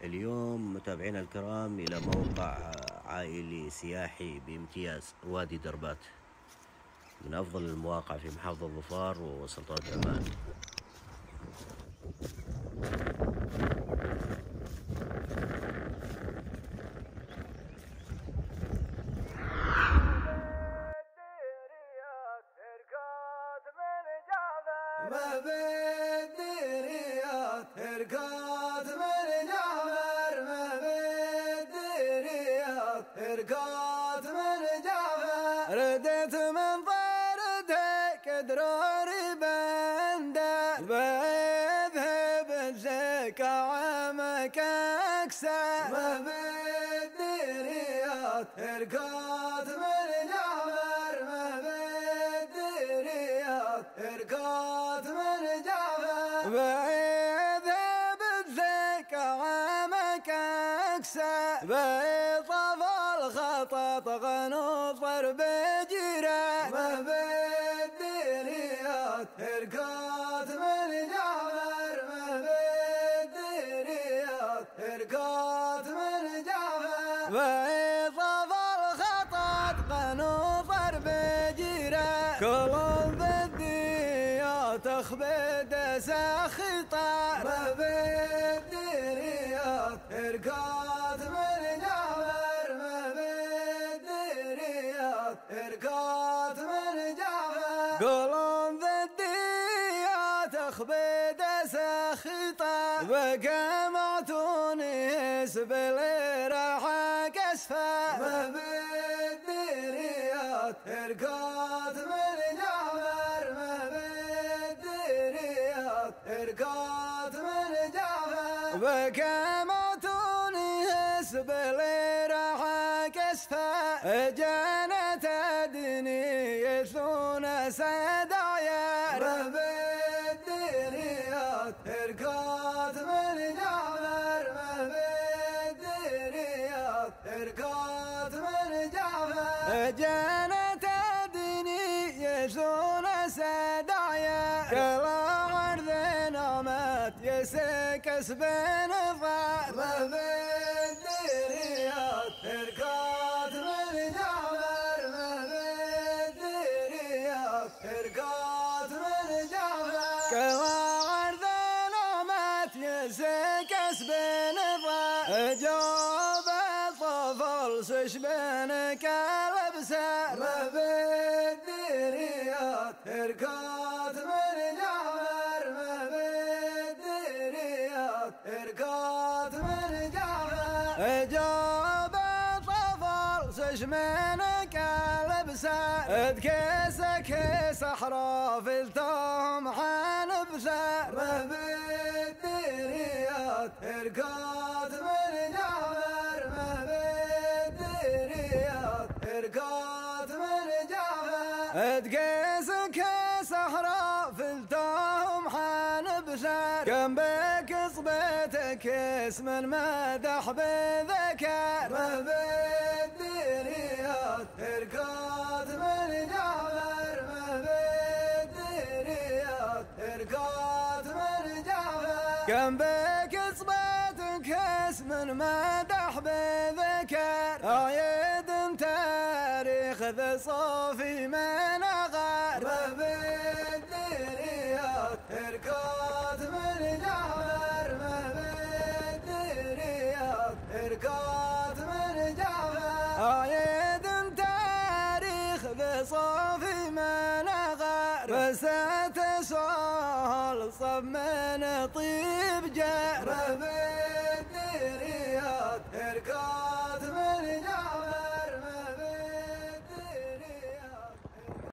اليوم متابعينا الكرام إلى موقع عائلي سياحي بامتياز وادي دربات، من أفضل المواقع في محافظة ظفار وسلطنة عمان. ما بالدريات ركات من جعفر، ما بالدريات ركات من جعفر، ردت من طردك دراري بندر، بذهب الزكا عمك اكسر. ما بالدريات ركات من جعفر، ما بالدريات ركات من جعفر، بذهب الزكا عمك اكسر، بيطف الخطط غنوطر بجيران. ما بالدريات ركات من جعفر، ما بالدريات ركات من جعفر، بيطف الخطط غنوطر بجيران. كل بالدريات اخبد ساخطة، ما بالدريات ركات من جعفر، ما بالدريات ركات من جعفر. قولون بالدريات اخبد ساخطة، وقمعتوني سبل راحة كسفة. ما بالدريات ركات من جعفر، ما بالدريات ركات من جعفر، وقمعتوني سبل راحة كسفة. جنت الدنيا يثون سدايا، ما بالدريات ركات من جعفر، ما بالدريات ركات من جعفر. جنت الدنيا يثون سدايا، كل عرض نامت يسكس بين ضار. ما بالدريات ركات من جعفر، ما بالدريات ركات من جعفر، كل عرض نامت يسكس بين ضار. جوب الطفل سش بين كالبسار. ما بالدريات ركات من جعفر، ما بالدريات ركات من جعفر. جوب الطفل سش من كالبسار، تكسك صحراء فلتهم حنبسار. ما بالدريات ركات من جعفر، ما بالدريات ركات من جعفر. تقيسك صحراء فلتهم حنبسار، كم بك صبيتك اسم مدح بذكر. ما بالدريات ركات من جعفر، ما بالدريات ركات من جعفر، كم بك صبيتك اسم مدح بذكر. عيد تاريخ ذا صافي من غار. ما بالدريات ركات من جعفر، ما بالدريات ركات من جعفر. عيد تاريخ ذا صافي من غار، فستسهل صب من طيب جار.